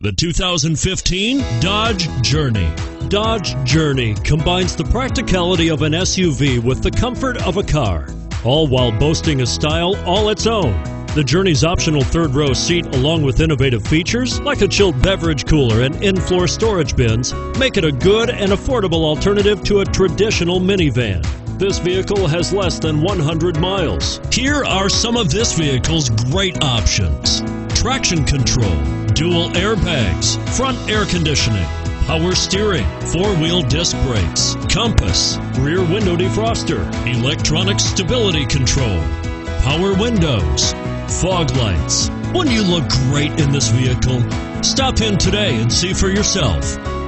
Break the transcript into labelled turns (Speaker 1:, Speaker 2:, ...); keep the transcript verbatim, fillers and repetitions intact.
Speaker 1: The two thousand fifteen Dodge Journey. Dodge Journey combines the practicality of an S U V with the comfort of a car, all while boasting a style all its own. The Journey's optional third-row seat, along with innovative features like a chilled beverage cooler and in-floor storage bins, make it a good and affordable alternative to a traditional minivan. This vehicle has less than one hundred miles. Here are some of this vehicle's great options: traction control, dual airbags, front air conditioning, power steering, four-wheel disc brakes, compass, rear window defroster, electronic stability control, power windows, fog lights. Wouldn't you look great in this vehicle? Stop in today and see for yourself.